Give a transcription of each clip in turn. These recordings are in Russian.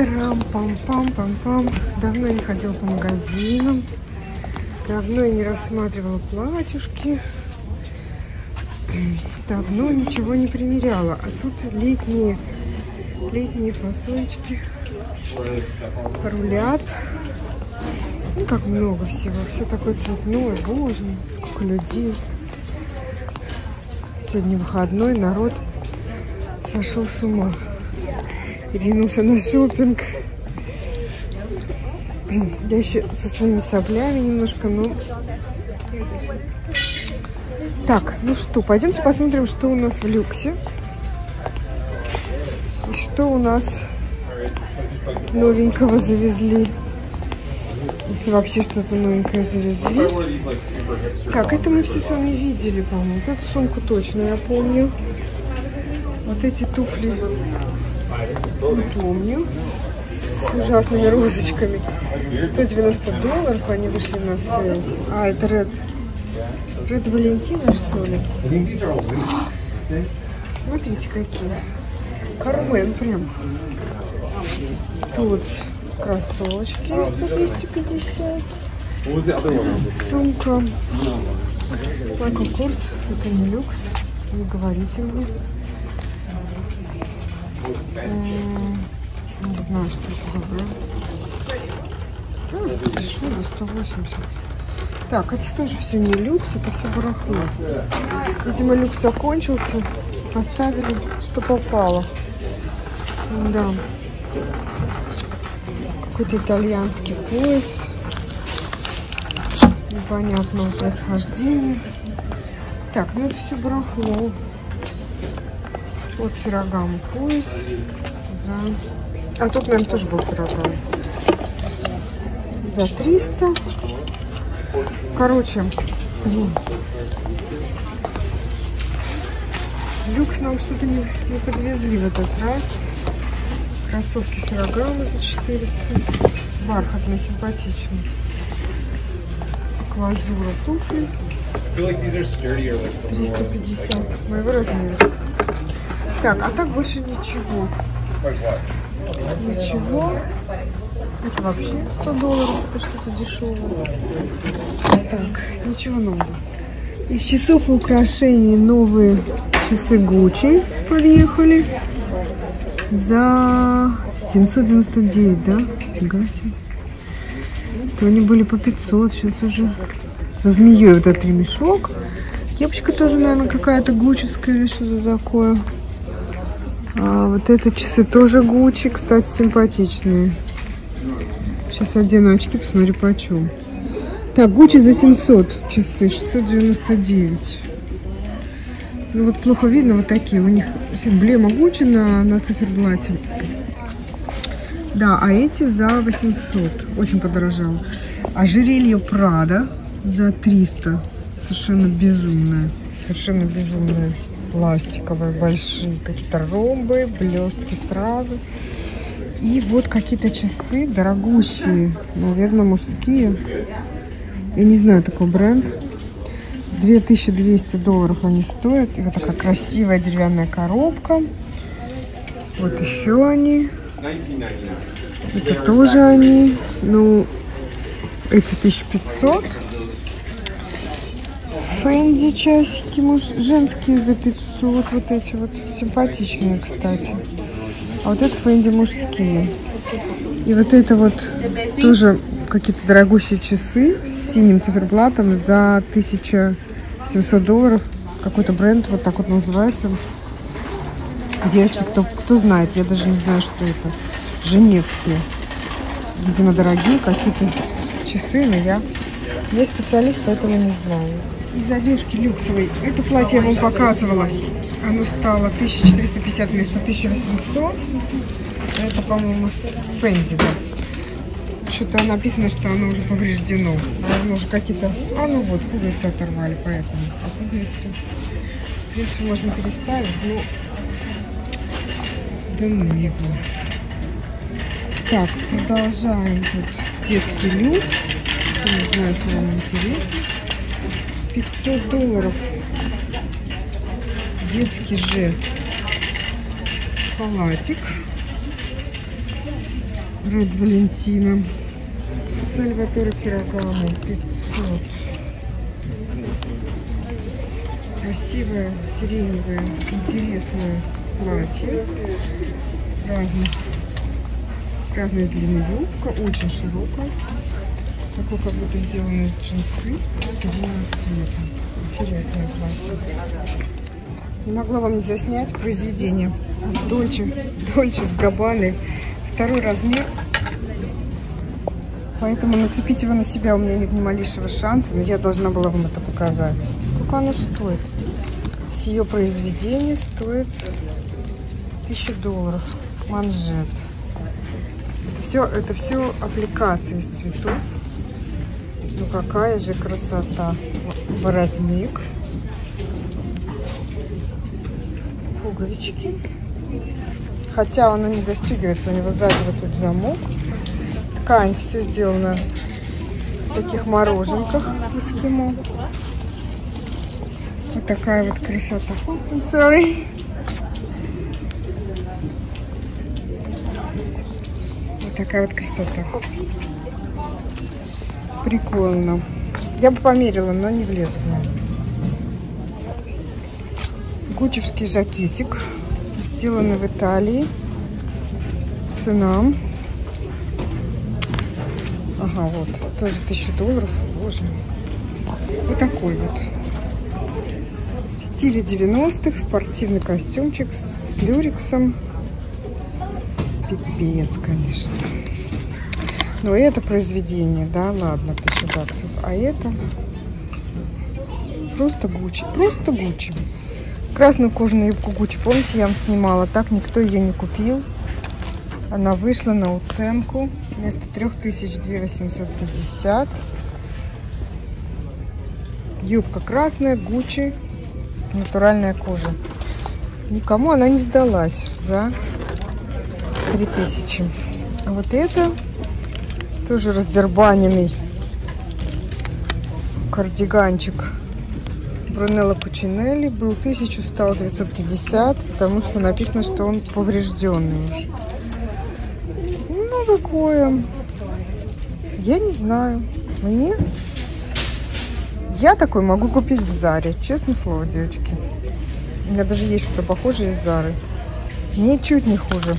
Трам-пам-пам-пам-пам. Давно я не ходила по магазинам. Давно я не рассматривала платьюшки. Давно ничего не примеряла. А тут летние фасончики рулят. Ну, как много всего. Все такое цветное. Боже, сколько людей. Сегодня выходной, народ сошел с ума. Ринулся на шопинг. Я еще со своими соплями немножко, но... Так, ну что, пойдемте посмотрим, что у нас в люксе. И что у нас новенького завезли. Если вообще что-то новенькое завезли. Так, это мы все с вами видели, по-моему. Вот эту сумку точно я помню. Вот эти туфли не помню. С ужасными розочками. $190 они вышли на сейл. А, это Ред Валентина, что ли? Смотрите, какие. Кармен прям. Тут кроссовочки за 250. Сумка. Майкл Корс. Это не люкс. Не говорите мне. Не знаю, что это за бренд. Дешево, 180. Так, это тоже все не люкс, это все барахло. Видимо, люкс закончился. Поставили, что попало. Да. Какой-то итальянский пояс. Непонятного происхождения. Так, ну это все барахло. Вот Феррагamo пояс. А тут, наверное, тоже был Феррагamo. За 300. Короче, люкс нам что-то не подвезли в этот раз. Кроссовки Феррагamo за 400. Бархатный, симпатичный. Клазура туфли. 350. Моего размера. Так, а так больше ничего. Ничего. Это вообще $100. Это что-то дешевое. Так, ничего нового. Из часов и украшений новые часы Gucci подъехали. За 799, да? Фига себе. То они были по 500, сейчас уже со змеей вот этот ремешок. Кепочка тоже, наверное, какая-то гучевская или что-то такое. А вот это часы тоже Gucci, кстати, симпатичные. Сейчас одену очки, посмотрю почем. Так, Gucci за 700 часы, 699. Ну вот плохо видно, вот такие. У них эмблема Gucci на циферблате. Да, а эти за 800. Очень подорожало. Ожерелье Prada за 300. Совершенно безумное. Совершенно безумное. Пластиковые, большие. Какие-то ромбы, блестки, стразы. И вот какие-то часы дорогущие. Наверное, мужские. Я не знаю такой бренд. $2200 они стоят. И вот такая красивая деревянная коробка. Вот еще они. Это тоже они. Ну, эти 1500. Фэнди часики женские за 500. Вот эти вот симпатичные, кстати. А вот это Фэнди мужские. И вот это вот тоже какие-то дорогущие часы с синим циферблатом за $1700. Какой-то бренд вот так вот называется. Девочки, кто знает, я даже не знаю, что это. Женевские. Видимо, дорогие какие-то часы, но я не специалист, поэтому не знаю. Из одежки люксовой. Это платье я вам показывала. Оно стало 1450 вместо 1800. Это, по-моему, с Фэнди, да. Что-то написано, что оно уже повреждено. Наверное, уже какие-то... А, ну вот, пуговицы оторвали, поэтому. А пуговицы, в принципе, можно переставить, но... Да ну его. Так, продолжаем тут детский люкс. Не знаю, если вам интересно. $500. Детский же халатик. Ред Валентина. Сальваторе Феррагамо 500. Красивое, сиреневое, интересное платье. Разной длины юбка, очень широкая. Такое как будто сделано из джинсы сиреневого цвета. Интересное платье. Не могла вам не заснять произведение. Дольче с Габбаной. 2-й размер. Поэтому нацепить его на себя у меня нет ни малейшего шанса. Но я должна была вам это показать. Сколько оно стоит? Сие произведение стоит $1000. Манжет. Это все аппликации из цветов. Ну какая же красота. Воротник. Пуговички. Хотя оно не застегивается, у него сзади вот тут замок. Ткань, все сделано в таких мороженках эскимо. Вот такая вот красота. I'm sorry. Вот такая вот красота. Прикольно. Я бы померила, но не влезу в него. Гуччевский жакетик. Сделанный в Италии. Цена. Ага, вот. Тоже $1000. Боже мой. Вот такой вот. В стиле 90-х. Спортивный костюмчик с люрексом. Пипец, конечно. Но это произведение, да, ладно, $1000. А это просто Гуччи. Просто Гуччи. Красную кожаную юбку Гуччи, помните, я вам снимала. Так никто ее не купил. Она вышла на уценку. Вместо 3000 2850. Юбка красная, Гуччи. Натуральная кожа. Никому она не сдалась за 3000. А вот это тоже раздербаненный кардиганчик Брунелло Кучинелли. Был 1000, стал 950, потому что написано, что он поврежденный уже. Ну, такое. Я не знаю. Я такой могу купить в Заре. Честное слово, девочки. У меня даже есть что-то похожее из Зары. Ничуть не хуже.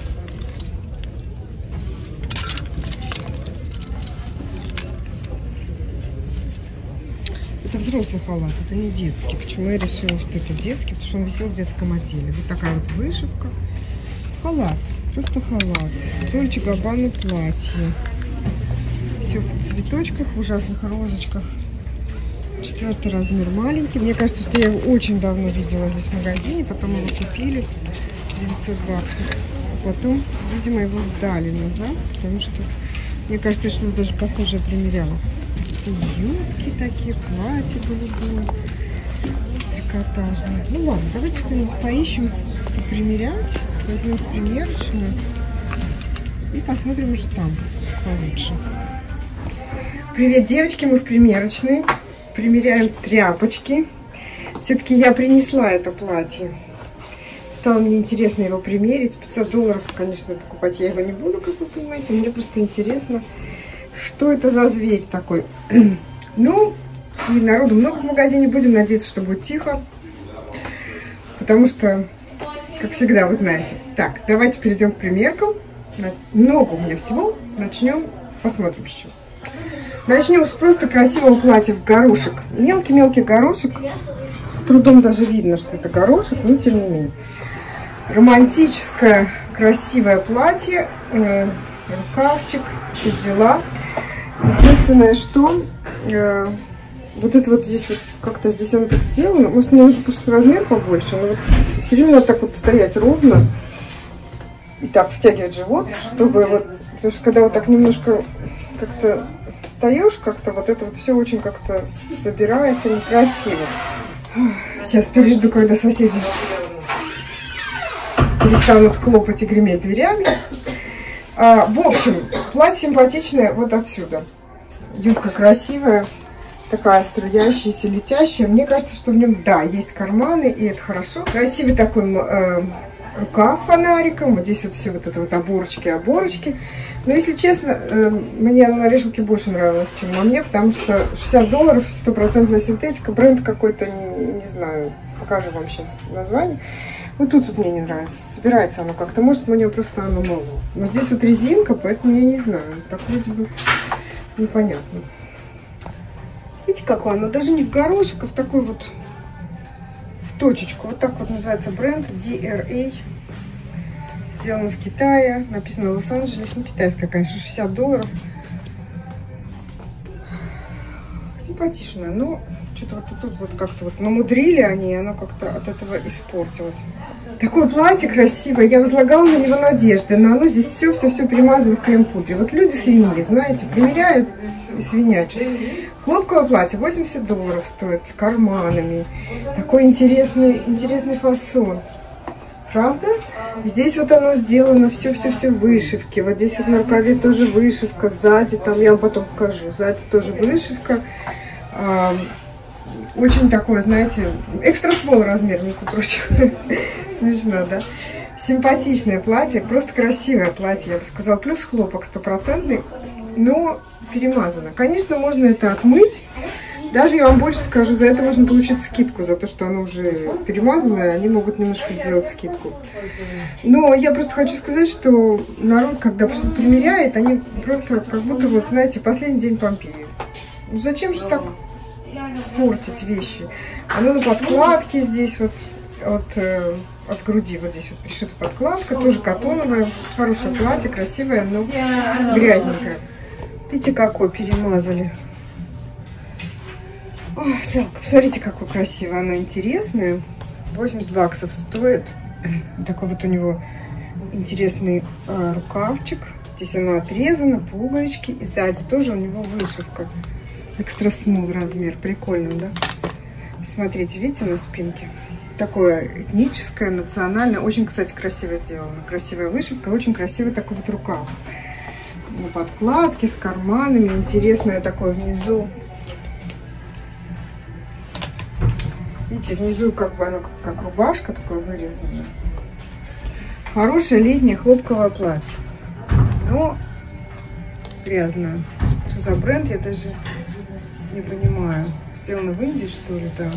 Это взрослый халат, это не детский. Почему я решила, что это детский? Потому что он висел в детском отделе. Вот такая вот вышивка. Халат. Просто халат. Дольче Габбана платье. Все в цветочках, в ужасных розочках. 4-й размер маленький. Мне кажется, что я его очень давно видела здесь в магазине. Потом его купили. $900. А потом, видимо, его сдали назад. Потому что, мне кажется, что даже похожее примеряла. Юбки такие, платья голубые. Трикотажные. Ну ладно, давайте что-нибудь поищем, примерять. Возьмем примерочную. И посмотрим уже там получше. Привет, девочки, мы в примерочной. Примеряем тряпочки. Все-таки я принесла это платье. Стало мне интересно его примерить. $500, конечно, покупать я его не буду, как вы понимаете. Мне просто интересно, что это за зверь такой. Ну, и народу много в магазине. Будем надеяться, что будет тихо. Потому что, как всегда, вы знаете. Так, давайте перейдем к примеркам. Много у меня всего. Начнем, посмотрим еще. Начнем с просто красивого платья в горошек. Мелкий-мелкий горошек. С трудом даже видно, что это горошек, но тем не менее. Романтическое, красивое платье. Рукавчик. Все дела. Единственное, что вот это вот здесь вот как-то здесь оно так сделано. Может, мне нужен просто размер побольше. Но вот все время надо так вот стоять ровно. И так втягивать живот, чтобы вот... Потому что когда вот так немножко как-то встаешь, как-то вот это вот все очень как-то собирается некрасиво. Сейчас пережду, когда соседи перестанут хлопать и греметь дверями. В общем, платье симпатичное вот отсюда. Юбка красивая, такая струящаяся, летящая. Мне кажется, что в нем, да, есть карманы, и это хорошо. Красивый такой рукав фонариком. Вот здесь вот все вот это вот оборочки. Но если честно, мне она на вешалке больше нравилась, чем на мне, потому что $60, стопроцентная синтетика, бренд какой-то, не знаю, покажу вам сейчас название. Вот тут вот мне не нравится. Собирается оно как-то, может, мне просто оно мало. Но здесь вот резинка, поэтому я не знаю. Так вроде бы непонятно. Видите, какое оно? Даже не в горошек, а в такой вот, в точечку. Вот так вот называется бренд DRA. Сделано в Китае. Написано Лос-Анджелес. Ну, китайская, конечно, $60. Симпатичная, но что-то вот тут вот как-то вот намудрили они, и оно как-то от этого испортилось. Такое платье красивое. Я возлагала на него надежды, но оно здесь все перемазано в крем-пудре. Вот люди свиньи, знаете, примеряют и свинячат. Хлопковое платье $80 стоит, с карманами. Такой интересный фасон. Правда? Здесь вот оно сделано все вышивки. Вот здесь вот на рукаве тоже вышивка. Сзади, там я вам потом покажу. Сзади тоже вышивка. Очень такое, знаете, экстра смол размер, между прочим. Смешно, да? Симпатичное платье, просто красивое платье, я бы сказала. Плюс хлопок стопроцентный, но перемазано. Конечно, можно это отмыть. Даже я вам больше скажу, за это можно получить скидку, за то, что оно уже перемазанное, они могут немножко сделать скидку. Но я просто хочу сказать, что народ, когда что-то примеряет, они просто как будто, вот, знаете, последний день Помпеи. Ну зачем же так портить вещи? Оно на подкладке здесь вот от груди, вот здесь вот пришита подкладка, тоже катоновая, хорошее платье, красивое, но грязненькое. Видите, какое перемазали. Ой, жалко. Посмотрите, какое красивое, оно интересное. $80 стоит. Такой вот у него интересный рукавчик. Здесь оно отрезано, пуговички. И сзади тоже у него вышивка. Экстра смол размер. Прикольно, да? Смотрите, видите, на спинке? Такое этническое, национальное. Очень, кстати, красиво сделано. Красивая вышивка. Очень красивый такой вот рукав. На подкладке, с карманами. Интересное такое внизу. Видите, внизу как бы оно как рубашка такое вырезанное. Хорошее летнее хлопковое платье. Но грязное. Что за бренд, я даже не понимаю. Сделано в Индии, что ли, да.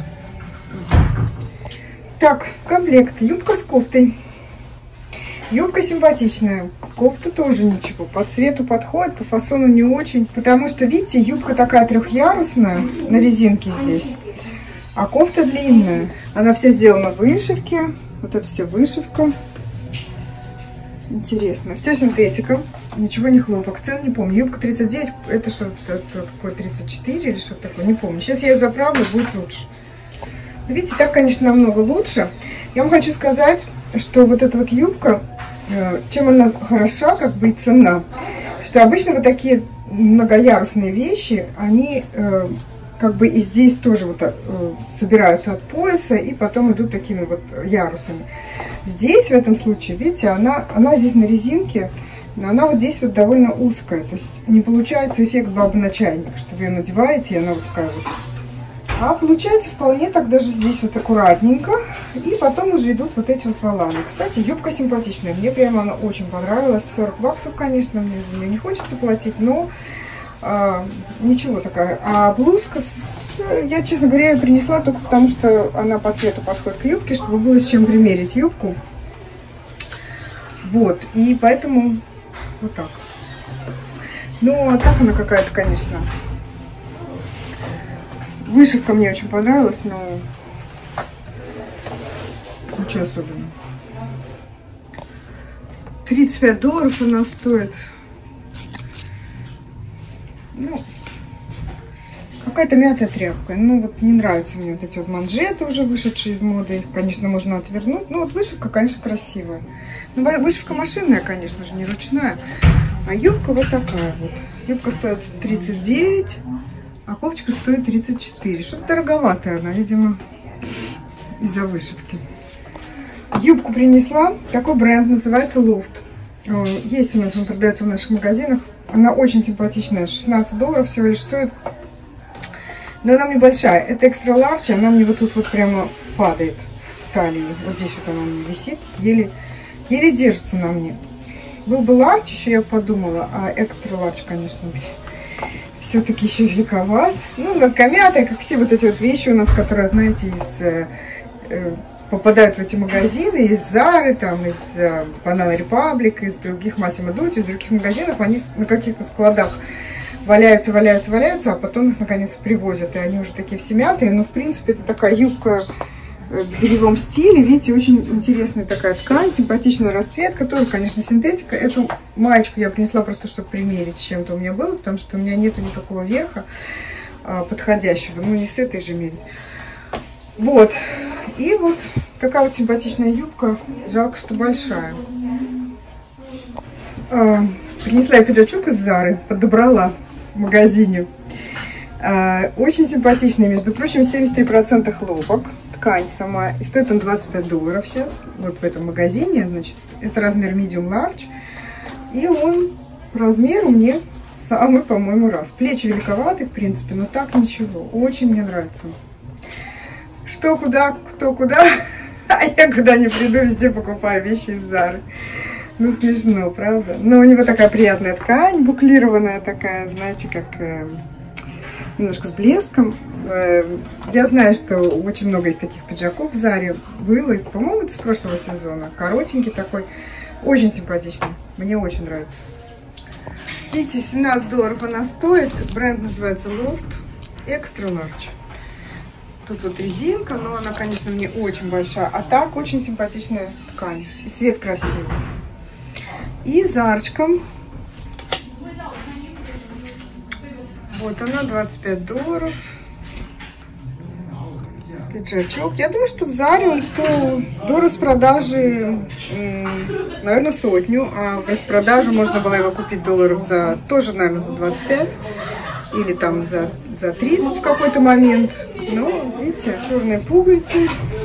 Так, комплект. Юбка с кофтой. Юбка симпатичная. Кофта тоже ничего. По цвету подходит, по фасону не очень. Потому что, видите, юбка такая трехъярусная на резинке здесь. А кофта длинная. Она вся сделана в вышивке. Вот это все вышивка. Интересно. Все синтетика. Ничего не хлопок. Цен не помню. Юбка 39. Это что-то такое 34 или что-то такое. Не помню. Сейчас я ее заправлю, будет лучше. Видите, так, конечно, намного лучше. Я вам хочу сказать, что вот эта вот юбка, чем она хороша, как бы и цена, что обычно вот такие многоярусные вещи, они как бы и здесь тоже вот собираются от пояса и потом идут такими вот ярусами. Здесь в этом случае, видите, она здесь на резинке, но она вот здесь вот довольно узкая, то есть не получается эффект бабы на чайник, что вы ее надеваете и она вот такая вот. А получается вполне так даже здесь вот аккуратненько. И потом уже идут вот эти вот воланы. Кстати, юбка симпатичная. Мне прямо она очень понравилась. $40, конечно, мне за нее не хочется платить, но ничего такая. А блузка, я, честно говоря, ее принесла только потому, что она по цвету подходит к юбке, чтобы было с чем примерить юбку. Вот, и поэтому вот так. Ну, а так она какая-то, конечно... Вышивка мне очень понравилась, но ничего особенного. $35 она стоит. Ну, какая-то мятая тряпка. Ну, вот не нравятся мне вот эти вот манжеты, уже вышедшие из моды. Их, конечно, можно отвернуть. Ну, вот вышивка, конечно, красивая. Но вышивка машинная, конечно же, не ручная. А юбка вот такая вот. Юбка стоит 39. А кофточка стоит 34. Что-то дороговатая она, видимо, из-за вышивки. Юбку принесла. Такой бренд называется Loft. Есть у нас, он продается в наших магазинах. Она очень симпатичная. $16 всего лишь стоит. Но она мне большая. Это экстра ларч, она мне вот тут вот прямо падает. талии. Вот здесь вот она висит, еле держится на мне. Был бы ларч, еще я подумала, а экстра ларч, конечно, все-таки еще великоват. Ну, легкомятая, как все вот эти вот вещи у нас, которые, знаете, попадают в эти магазины из Зары, там, из Banana Republic, из других Massimo Dutti, из других магазинов, они на каких-то складах валяются, а потом их наконец привозят, и они уже такие все мятые. Но, в принципе, это такая юбка в бельевом стиле. Видите, очень интересная такая ткань, симпатичная расцветка, тоже, конечно, синтетика. Эту маечку я принесла просто, чтобы примерить с чем-то у меня было, потому что у меня нету никакого верха подходящего, ну, не с этой же мерить. Вот. И вот такая вот симпатичная юбка. Жалко, что большая. Принесла я пиджачок из Зары, подобрала в магазине. Очень симпатичный, между прочим, 73% хлопок. Ткань сама. И стоит он $25 сейчас. Вот в этом магазине. Значит, это размер medium large. И он по размеру мне самый, по-моему, раз. Плечи великоваты, в принципе, но так ничего. Очень мне нравится. Что, куда, кто, куда. А я куда не приду, везде покупаю вещи из Зары. Ну, смешно, правда? Но у него такая приятная ткань, буклированная такая, знаете, как немножко с блеском. Я знаю, что очень много есть таких пиджаков в Заре. Было, по-моему, это с прошлого сезона. Коротенький такой, очень симпатичный. Мне очень нравится. Видите, $17 она стоит. Бренд называется Loft Extra Large. Тут вот резинка, но она, конечно, мне очень большая. А так, очень симпатичная ткань. И цвет красивый. И зарчком. Вот она, $25. Пиджачок. Я думаю, что в Заре он стоил до распродажи, наверное, 100, а в распродаже можно было его купить долларов за, тоже, наверное, за 25 или там за 30 в какой-то момент. Но, видите, черные пуговицы,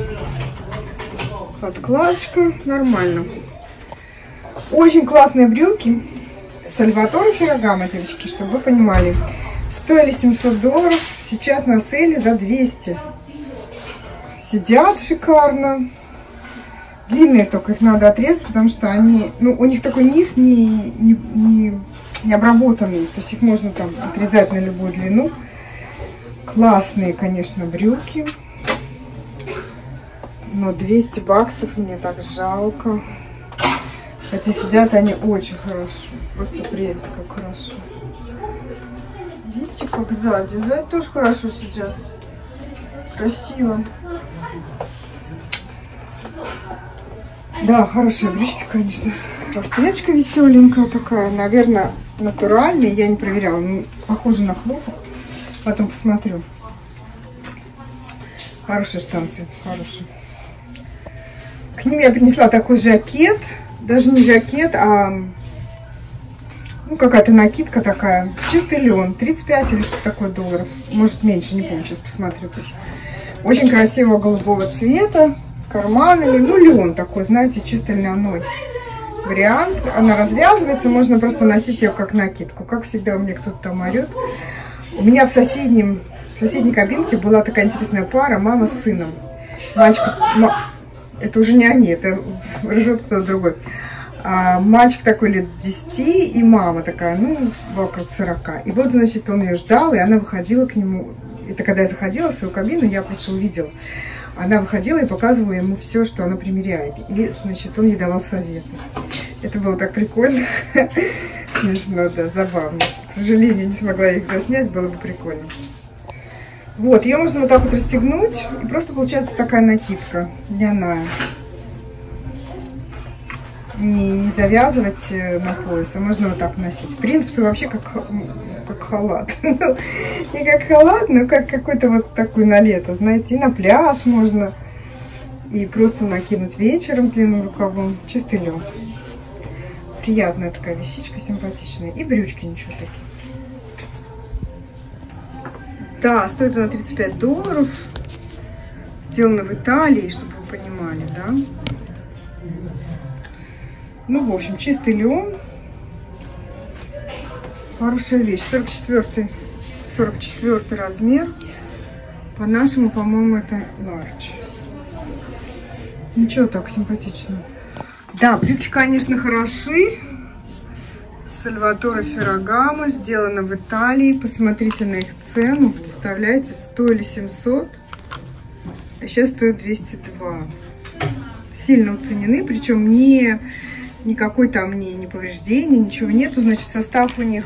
подкладочка, нормально. Очень классные брюки Salvatore Ferragamo, девочки, чтобы вы понимали. Стоили $700, сейчас на сейле за 200. Сидят шикарно. Длинные только, их надо отрезать, потому что они, ну, у них такой низ не обработанный. То есть их можно там отрезать на любую длину. Классные, конечно, брюки. Но $200 мне так жалко. Хотя сидят они очень хорошо. Просто прелесть, как хорошо. Видите, как сзади. Сзади тоже хорошо сидят. Красиво. Да, хорошие брючки, конечно. Расцветочка веселенькая такая. Наверное, натуральная. Я не проверяла. Ну, похоже на хлопок. Потом посмотрю. Хорошие штанцы. Хорошие. К ним я принесла такой жакет. Даже не жакет, а ну, какая-то накидка такая. Чистый лен. 35 или что-то такое долларов. Может, меньше, не помню. Сейчас посмотрю тоже. Очень красивого голубого цвета. С карманами. Ну, лен такой, знаете, чисто льняной вариант. Она развязывается. Можно просто носить ее как накидку. Как всегда, у меня кто-то там орет. У меня в соседней кабинке была такая интересная пара. Мама с сыном. Мальчик... Это уже не они, это ржет кто-то другой. Мальчик такой лет 10, и мама такая, ну, вокруг 40. И вот, значит, он ее ждал, и она выходила к нему. Это когда я заходила в свою кабину, я просто увидела. Она выходила и показывала ему все, что она примеряет. И, значит, он ей давал советы. Это было так прикольно. Смешно, да, забавно. К сожалению, не смогла их заснять, было бы прикольно. Вот, ее можно вот так вот расстегнуть, и просто получается такая накидка льняная. Не завязывать на пояс, а можно вот так носить. В принципе, вообще как халат. Не как халат, но как какой-то вот такой на лето, знаете. И на пляж можно, и просто накинуть вечером с длинным рукавом. Чистый лен. Приятная такая вещичка, симпатичная. И брючки ничего такие. Да, стоит она $35. Сделана в Италии, чтобы вы понимали, да. Ну, в общем, чистый лен. Хорошая вещь. 44 размер. По-нашему, по-моему, это large. Ничего, так симпатично. Да, брюки, конечно, хороши. Сальваторе Феррагамо, сделано в Италии. Посмотрите на их цену. Представляете, стоили 700, а сейчас стоят 202. Сильно уценены, причем никакой там ни повреждений, ничего нету. Значит, состав у них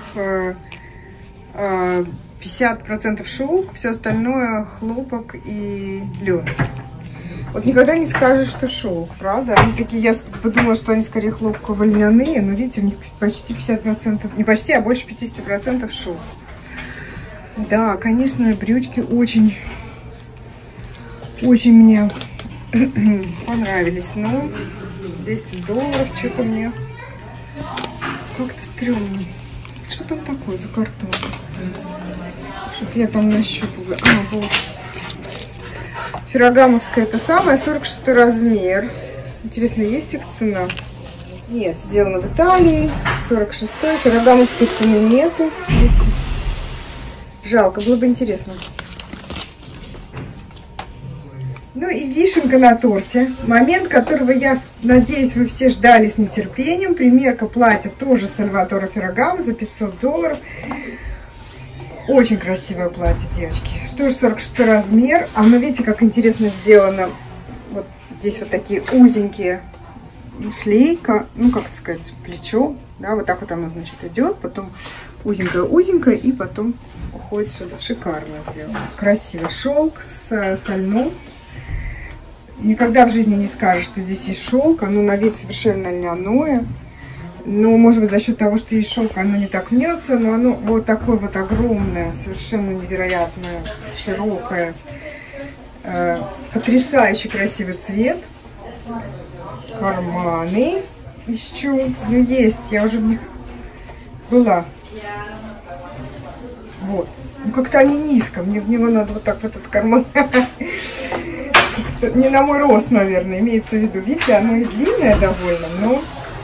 50% шелк, все остальное хлопок и лен. Вот никогда не скажешь, что шелк, правда? Они такие, я подумала, что они скорее хлопково-льняные, но видите, у них почти 50%, не почти, а больше 50% шелк. Да, конечно, брючки очень мне понравились, но $200 что-то мне как-то стрёмно. Что там такое за картон? Что-то я там нащупываю. А, вот. Феррагамовская это самое, 46 размер. Интересно, есть их цена? Нет, сделано в Италии. 46-й. Феррагамовской цены нету. Видите? Жалко, было бы интересно. Ну и вишенка на торте. Момент, которого, я надеюсь, вы все ждали с нетерпением. Примерка платья тоже Сальваторе Феррагамо за $500. Очень красивое платье, девочки. Тоже 46 размер. Оно, видите, как интересно сделано. Вот здесь вот такие узенькие шлейка. Ну, как это сказать, плечо. Да, вот так вот оно, значит, идет. Потом узенькое-узенькое. И потом уходит сюда. Шикарно сделано. Красиво. Шелк с льном. Никогда в жизни не скажешь, что здесь есть шелк. Оно на вид совершенно льняное. Но, может быть, за счет того, что есть шелк, оно не так мнется. Но оно вот такое вот огромное, совершенно невероятное, широкое. Потрясающе красивый цвет. Карманы ищу. Ну, есть. Я уже в них была. Вот. Ну, как-то они низко. Мне в него надо вот так в этот карман. Не на мой рост, наверное, имеется в виду. Видите, оно и длинное довольно, но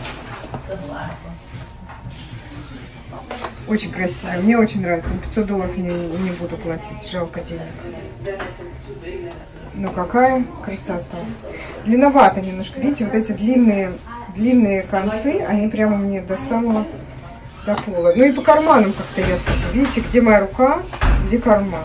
очень красивое. Мне очень нравится. $500 не буду платить. Жалко денег. Но какая красота. Длинновато немножко. Видите, вот эти длинные концы, они прямо мне до самого до пола. Ну и по карманам как-то я сужу. Видите, где моя рука, где карман.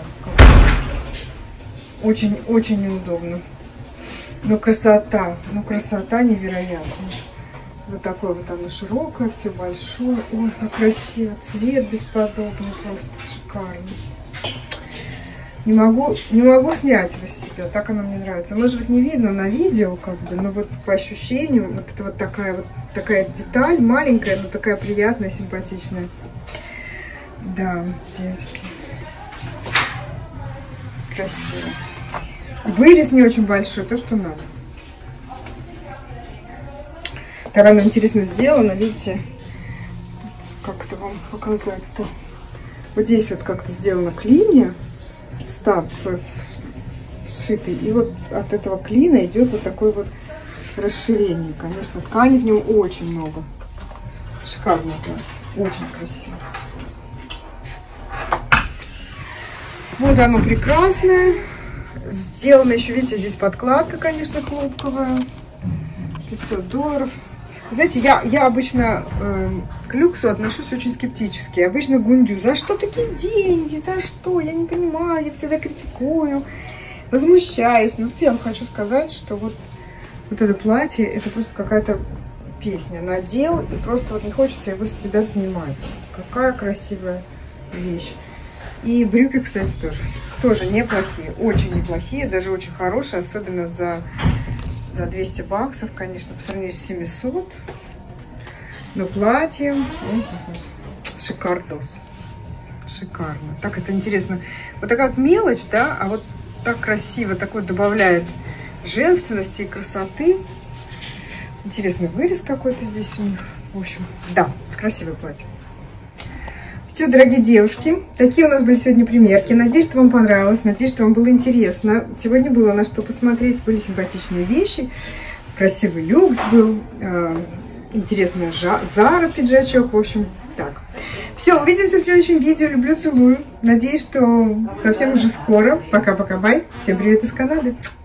Очень неудобно. Но красота невероятная. Вот такое вот оно широкое, все большое. Ой, как красиво. Цвет бесподобный, просто шикарный. Не могу снять его с себя, так оно мне нравится. Может быть, не видно на видео, как бы, но вот по ощущениям, вот это вот такая деталь, маленькая, но такая приятная, симпатичная. Да, девочки. Красиво. Вырез не очень большой, то, что надо. Так оно интересно сделано, видите, как это вам показать-то. Вот здесь вот как-то сделана клинья, став сшитый, и вот от этого клина идет вот такое вот расширение. Конечно, ткани в нем очень много. Шикарно, очень красиво. Вот оно прекрасное. Сделано еще, видите, здесь подкладка, конечно, хлопковая. $500. Знаете, я обычно к люксу отношусь очень скептически. Обычно гундю. За что такие деньги? За что? Я не понимаю. Я всегда критикую, возмущаюсь. Но тут я вам хочу сказать, что вот это платье, это просто какая-то песня. Надел, и просто вот не хочется его с себя снимать. Какая красивая вещь. И брюки, кстати, тоже неплохие, очень неплохие, даже очень хорошие, особенно за $200, конечно, по сравнению с 700. Но платье шикардос. Шикарно. Так это интересно. Вот такая вот мелочь, да, а вот так красиво, такой добавляет женственности и красоты. Интересный вырез какой-то здесь у них. В общем, да, красивое платье. Все, дорогие девушки, такие у нас были сегодня примерки. Надеюсь, что вам понравилось, надеюсь, что вам было интересно. Сегодня было на что посмотреть, были симпатичные вещи, красивый люкс был, интересный Зара пиджачок, в общем, так. Все, увидимся в следующем видео. Люблю, целую. Надеюсь, что совсем уже скоро. Пока-пока, бай. Всем привет из Канады.